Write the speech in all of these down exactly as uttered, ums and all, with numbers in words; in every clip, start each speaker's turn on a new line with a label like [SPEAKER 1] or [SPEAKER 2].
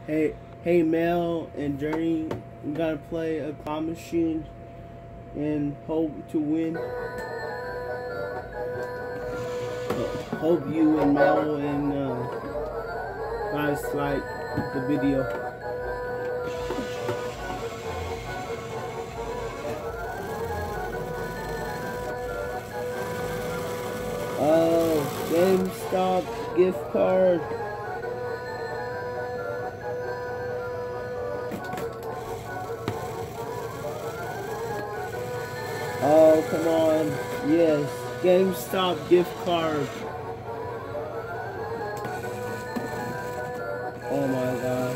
[SPEAKER 1] Hey, hey, Mel and Journey, we gotta play a claw machine and hope to win. Uh, hope you and Mel and uh, guys like the video. Oh, GameStop gift card. Oh, come on. Yes, GameStop gift card. Oh my god.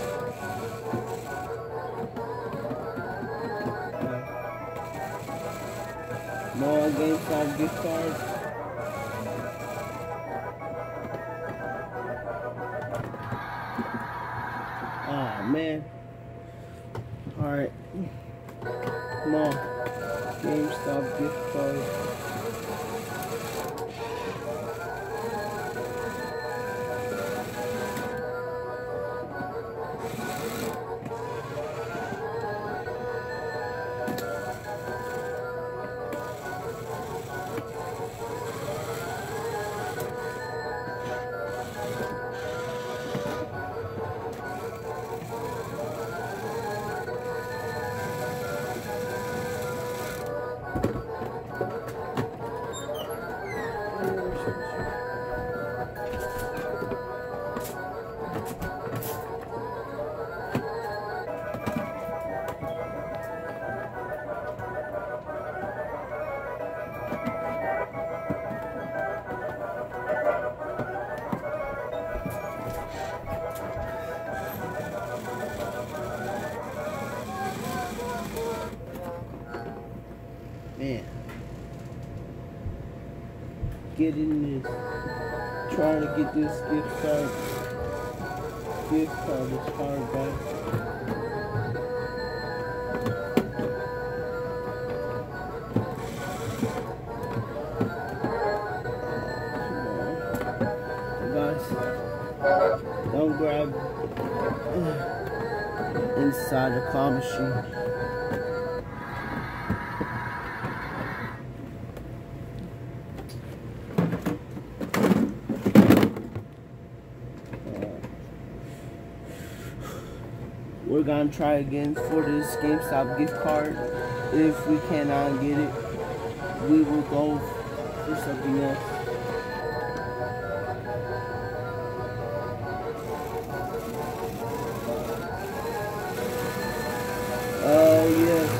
[SPEAKER 1] More GameStop gift cards. Oh man. Alright. Come on. GameStop gift card. Man, getting this, trying to get this gift card, gift card, this card back. Come on, guys, don't grab inside the claw machine. We're gonna try again for this GameStop gift card. If we cannot get it, we will go for something else. Oh yes.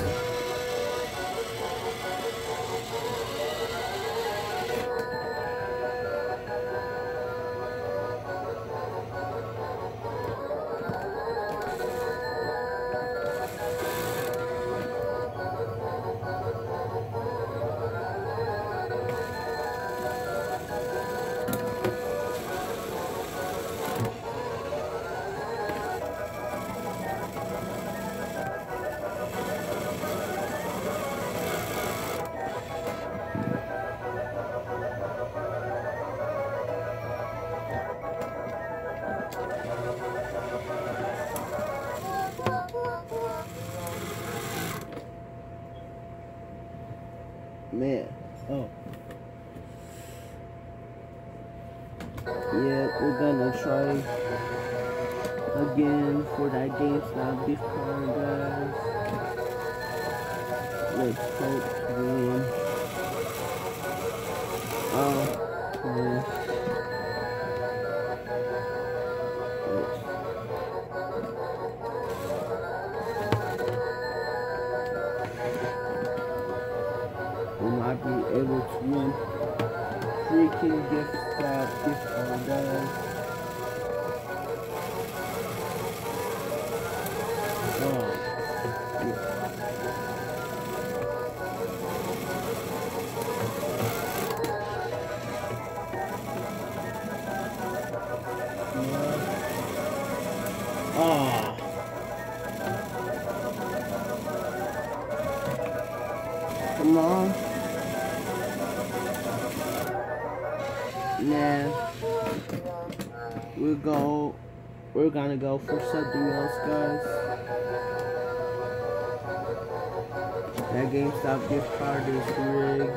[SPEAKER 1] Man, oh. Yeah, we're gonna try again for that GameStop gift card, guys. Let's hope to win. Oh, man. We might be able to win freaking gift shop gift card, guys. Oh, yeah. Oh. Come on. Nah. We'll go we're gonna go for something else, guys. That GameStop gift card is rigged.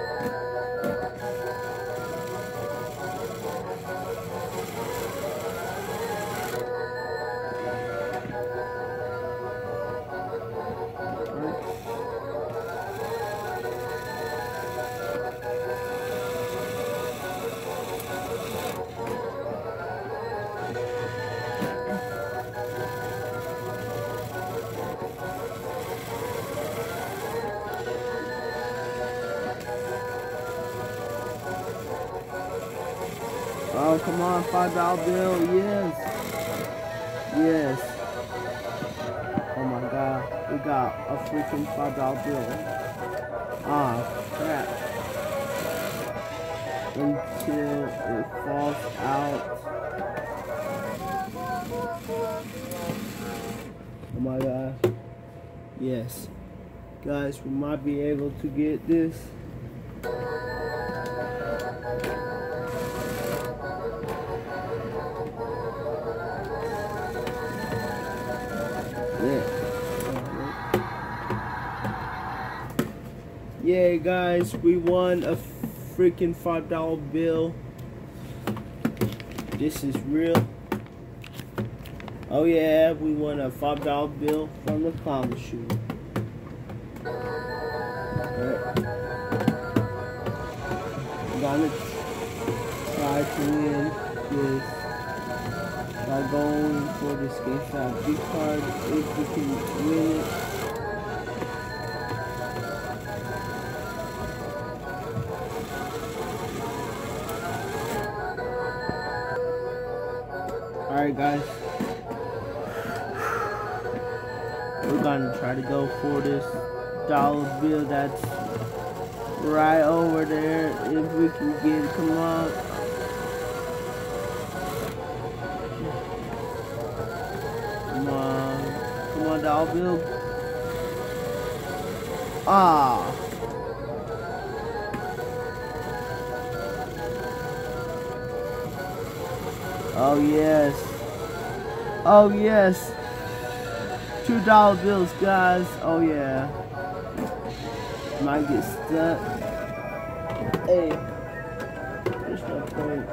[SPEAKER 1] Oh, come on, five dollar bill, yes. Yes. Oh my god, we got a freaking five dollar bill. Ah, crap. Until it falls out. Oh my god. Yes. Guys, we might be able to get this. Yeah, guys, we won a freaking five dollar bill. This is real. Oh yeah, we won a five dollar bill from the clown machine. Alright. I'm gonna try to win this by going for this GameStop gift card if we can win it. Alright guys, we're gonna try to go for this dollar bill that's right over there if we can get it. Come on. Come on. Come on, dollar bill. Ah. Oh yes. Oh yes. Two dollar bills, guys. Oh yeah. Might get stuck. Hey. There's no point.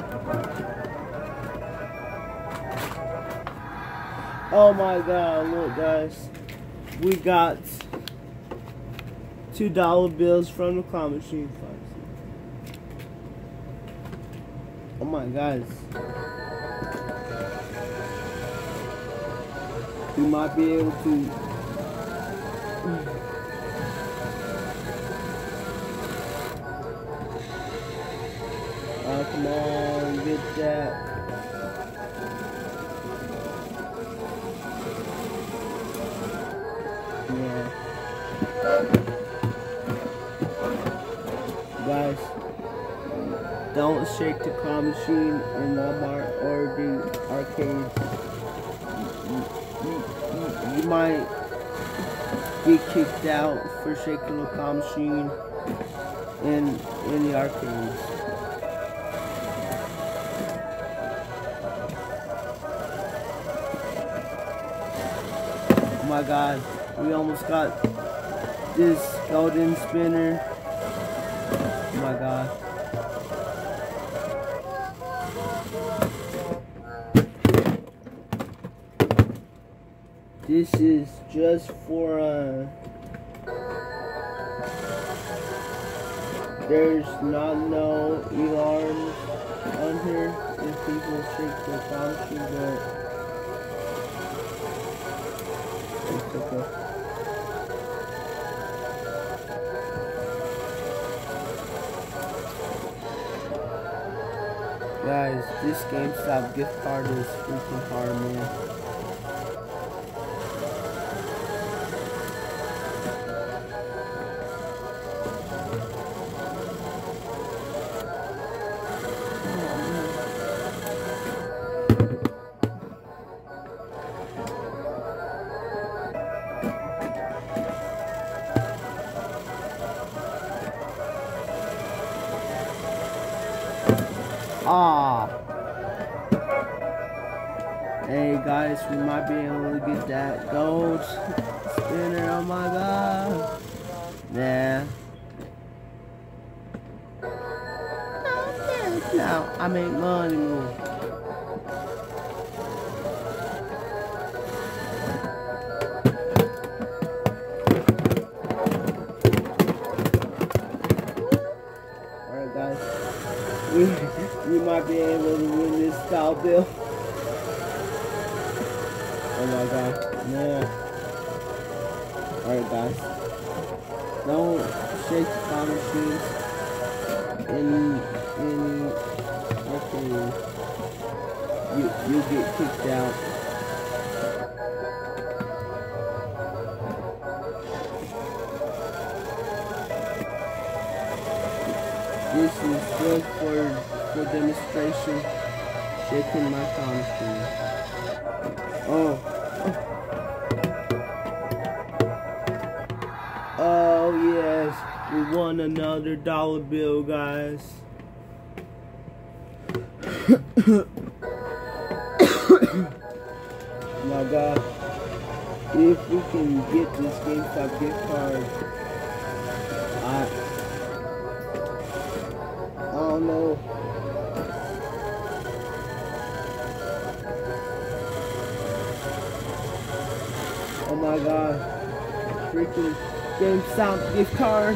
[SPEAKER 1] Oh my god, look guys. We got two dollar bills from the clown machine. Oh my guys. We might be able to oh, come on, get that. Yeah. Guys, don't shake the claw machine in Walmart or the arcades. You might get kicked out for shaking the claw machine in in the arcades. Oh my god, we almost got this golden spinner. Oh my god. This is just for uh there's not no alarms on here if people shake their claw machine, but it's okay. Guys, this GameStop gift card is freaking hard, man. Ah. Hey guys, we might be able to get that gold spinner. Oh my god. Yeah. Now I make money move. Alright guys. We we might be able to win this style bill. Oh my god. Yeah. Alright guys. Don't shake the time machines. Any any okay. You you get kicked out. This is just for for demonstration. Shaking my time machine. Oh. Oh yes, we won another dollar bill, guys. Oh my god. If we can get this GameStop gift card, I I don't know. Oh my god. Freaking GameStop gift card.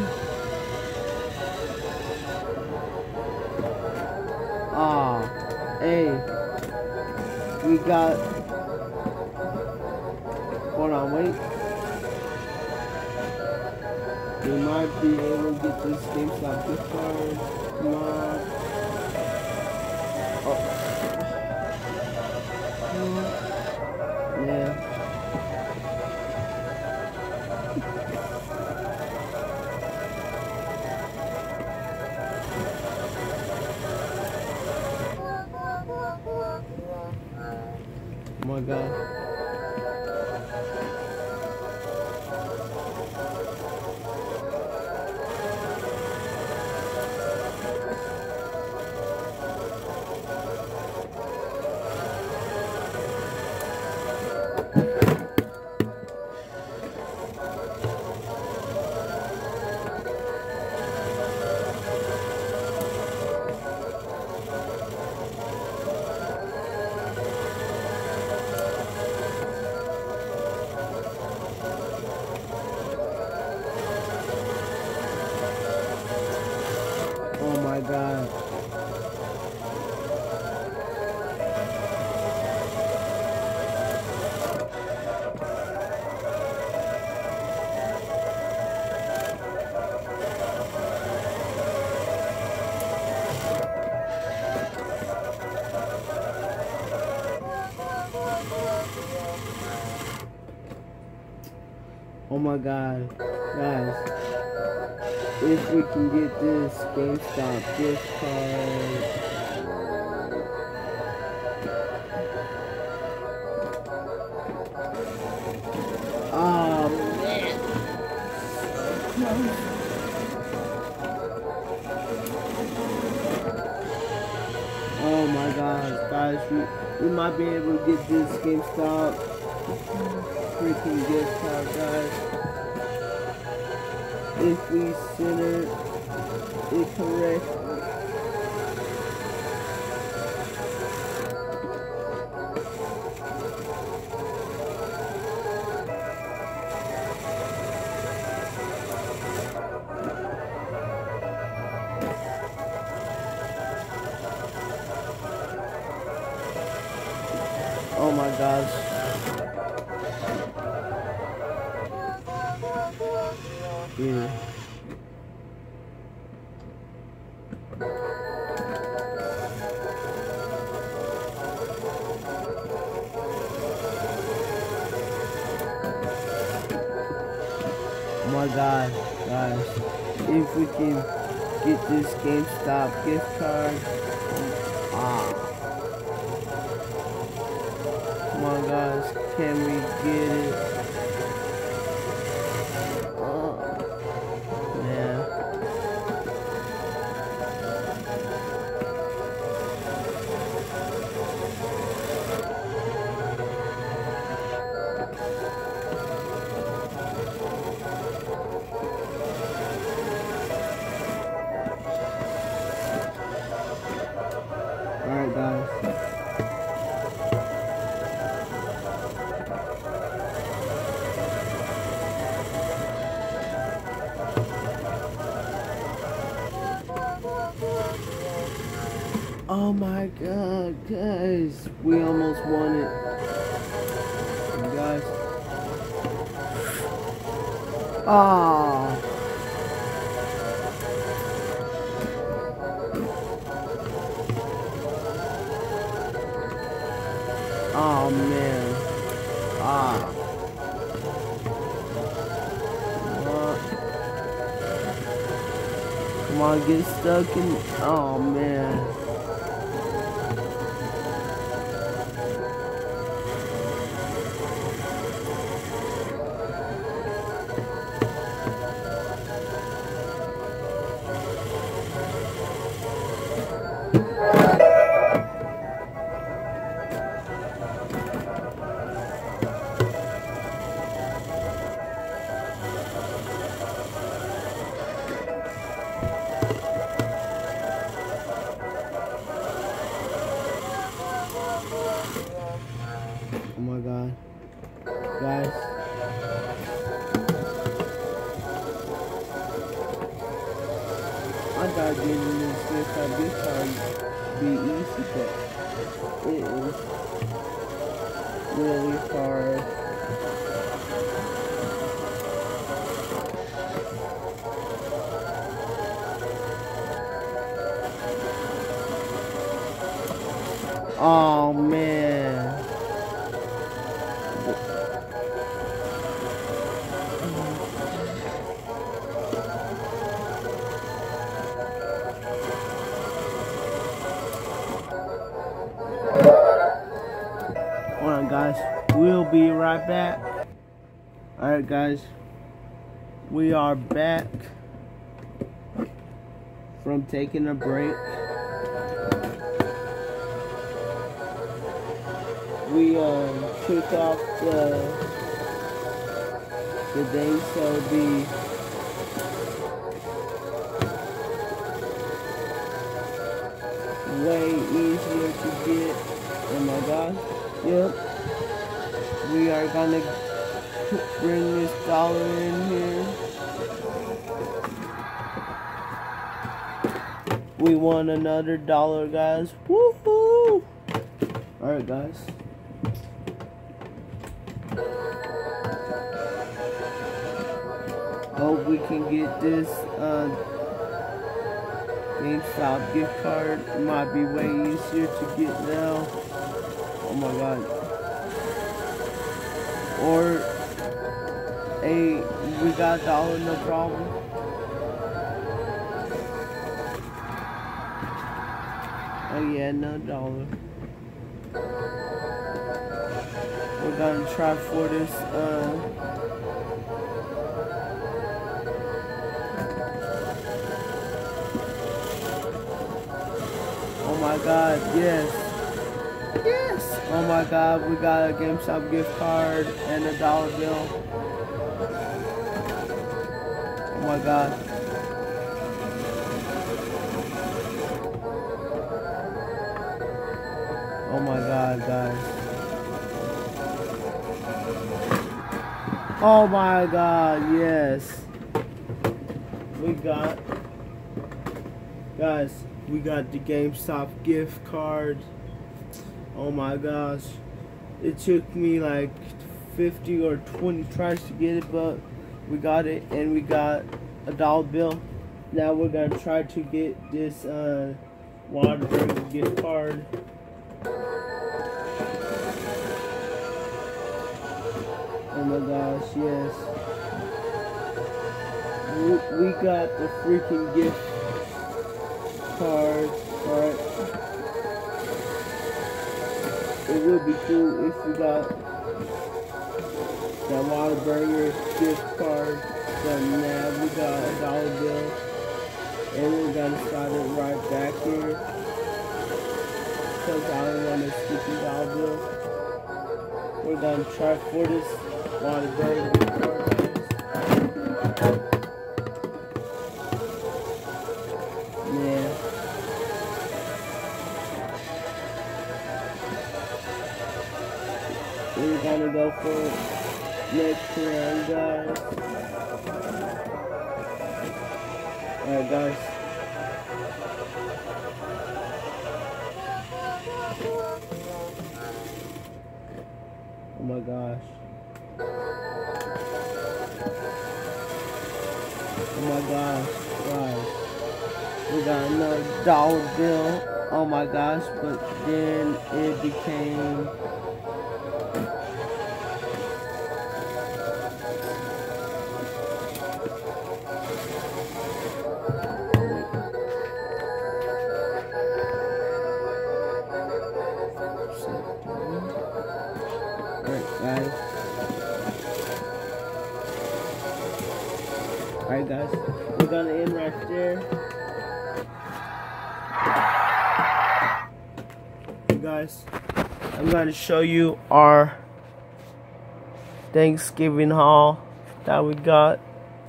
[SPEAKER 1] Ah, hey, we got. Hold on, wait. We might be able to get this GameStop gift card. Come on. Oh. Yeah. Oh my god. Oh my god. Oh my god, guys, if we can get this GameStop gift card, oh man, oh my god, guys, we, we might be able to get this GameStop freaking gift card, guys. If we center it correctly. Oh my gosh. Yeah. Oh my god, guys, if we can get this GameStop gift card, ah, come on guys, can we get it? Oh my god, guys. We almost won it. Guys. Ah. Oh man. Ah. What? Come on, get stuck in. Oh man. Oh my god. Guys. I thought getting this gift card gift card be easy, but it is really hard. Oh man. Hold on, guys. We'll be right back. Alright, guys. We are back from taking a break. We um, took off the, the day, so it'll be way easier to get. Oh my god. Yep. We are gonna bring this dollar in here. We won another dollar, guys. Woohoo! Alright, guys. Hope we can get this uh, GameStop gift card. It might be way easier to get now. Oh my god. Or a we got a dollar, no problem. Oh yeah, no dollar. We're gonna try for this uh oh my god, yes. Yes! Oh my god, we got a GameStop gift card and a dollar bill. Oh my god. Oh my god, guys. Oh my god, yes. We got, guys, we got the GameStop gift card. Oh my gosh. It took me like fifty or twenty tries to get it, but we got it, and we got a dollar bill. Now we're gonna try to get this uh, Whataburger gift card. Oh my gosh, yes. We, we got the freaking gift card, alright. It would be cool if we got that Whataburger gift card, but now we got a dollar bill, and we're gonna slide it right back here, because I don't want to skip the dollar bill. We're gonna try for this Whataburger gift card. Yeah. We're gonna go for next round, guys. Alright, guys. my gosh. Oh my gosh, guys. We got another dollar bill. Oh my gosh, but then it became Alright guys. Alright guys, we're gonna end right there. Hey guys, I'm gonna show you our Thanksgiving haul that we got.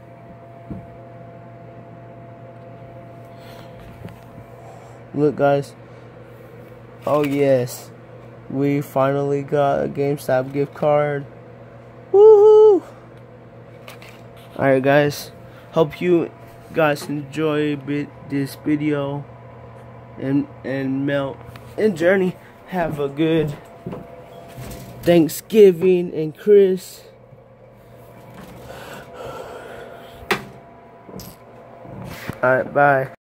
[SPEAKER 1] Look guys. Oh yes. We finally got a GameStop gift card. Woohoo! Alright guys, hope you guys enjoy this video and and Mel and Journey have a good Thanksgiving, and Chris alright, bye.